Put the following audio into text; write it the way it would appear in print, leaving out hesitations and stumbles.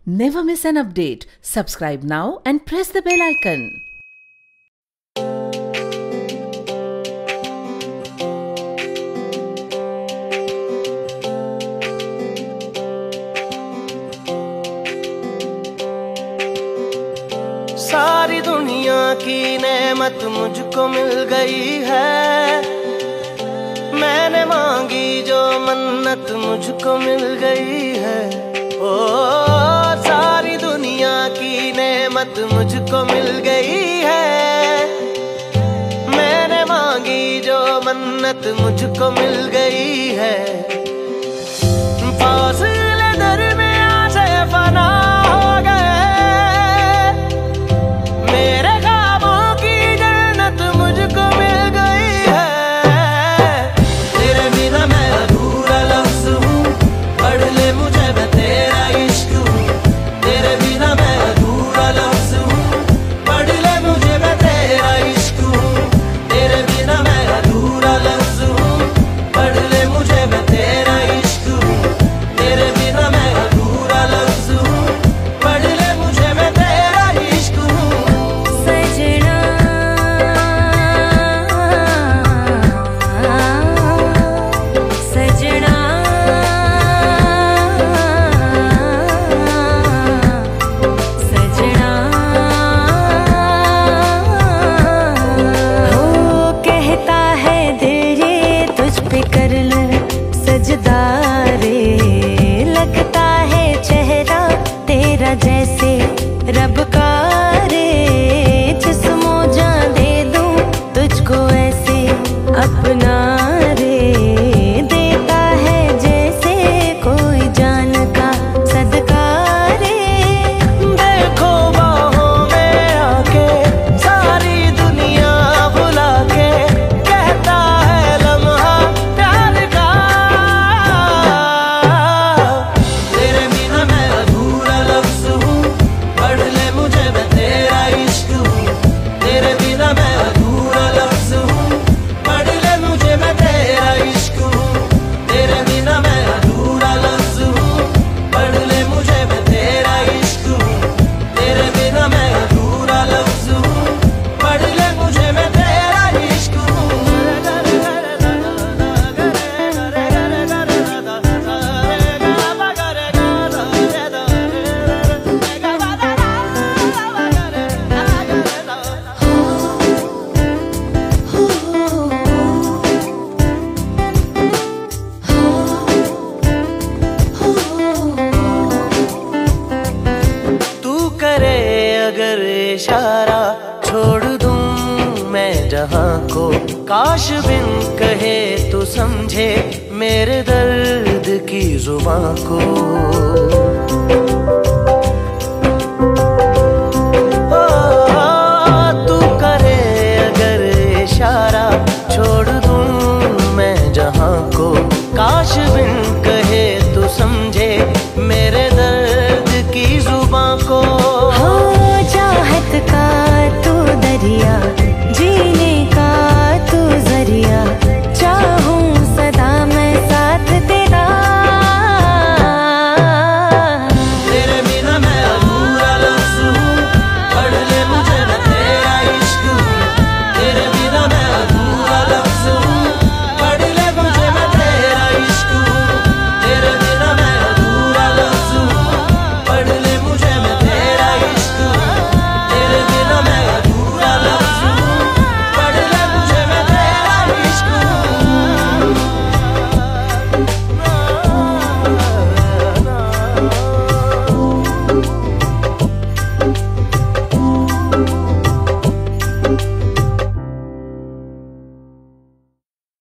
Never miss an update. Subscribe now and press the bell icon. सारी दुनिया की नेमत मुझको मिल गई है, मैंने मांगी जो मन्नत मुझको मिल गई है। ओ सारी दुनिया की नेमत मुझको मिल गई है, मैंने मांगी जो मन्नत मुझको मिल गई है। फासले दरमियां से फना हो गए, मेरे ख्वाबों की जन्नत मुझको मिल गई है। तेरे बिना मैं अधूरा लफ्ज़ हूँ, पढ़ ले मुझे मैं तेरा इश्क हूँ। तेरे बिना मैं अधूरा लफ्ज़ हूँ, पढ़ ले मुझे मैं तेरा इश्क हूँ। तेरे बिना मैं अधूरा लफ्ज़ हूँ, पढ़ ले मुझे मैं तेरा इश्क हूँ। तेरे बिना मैं अधूरा लफ्ज़ हूँ, पढ़ ले मुझे मैं तेरा इश्क हूँ। सजना सजना सजना हो कहता है दिल ये तुझ पे कर लूं सजदा रे, लगता है चेहरा तेरा जैसे रब का रे। जिस्मो जान दे दूं तुझको ऐसे अपना रे, देता है जैसे कोई जान का सदका रे। देखो बाहों में आके सारी दुनिया भुला के, कहता है लम्हा प्यार का। तेरे बिना मैं अधूरा लफ्ज़ हूँ, पढ़ ले मुझे मैं तेरा इश्क हूँ। तेरे बिना मैं अधूरा लफ्ज़ हूँ, पढ़ ले मुझे मैं तेरा इश्क हूँ। तेरे बिना मैं अधूरा लफ्ज़ हूँ, पढ़ ले मुझे मैं तेरा इश्क हूँ। तेरे बिना मैं अधूरा लफ्ज़ हूँ, पढ़ ले मुझे मैं तेरा इश्क हूँ। तू करे अगर इशारा, छोड़ दूं मैं जहां को। काश बिन कहे तू समझे मेरे दर्द की जुबां को। तू करे अगर इशारा, छोड़ दूं मैं जहां को। काश बिन कहे तू समझे मेरे दर्द की जुबां को। हो चाहत का तू दरिया, जीने का तू जरिया,